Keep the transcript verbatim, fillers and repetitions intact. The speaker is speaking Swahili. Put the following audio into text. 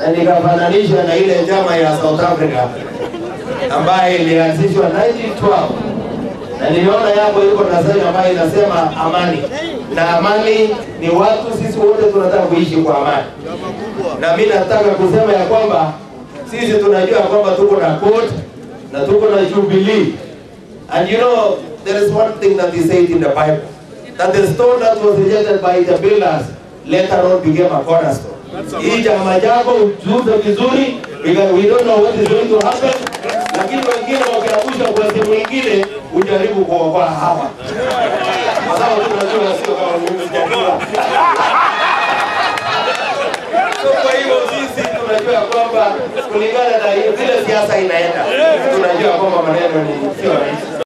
na nikafananisha na ile chama ya South Africa ambaye ilianzishwa nineteen twelve. Na niliona yako yuko na sasa ambayo inasema amani. Na amani ni watu sisi wote tunataka kuishi kwa amani. Na mimi nataka kusema ya kwamba sisi tunajua kwamba tuko na court na tuko na Jubilee. And you know, there is one thing that is said in the Bible, that the stone that was rejected by the builders later on became a cornerstone. Hii chama chako ujuze vizuri, because we don't know what is going to happen. Lakini wengine wakiangusha kwa sehemu nyingine ujaribu kuokoa hawa. Kwa sababu tunajua sio kama mimi chakula. Kwa hivyo sisi tunajua kwamba kulingana na vile siasa inaenda, tunajua kwamba maneno ni sio rahisi.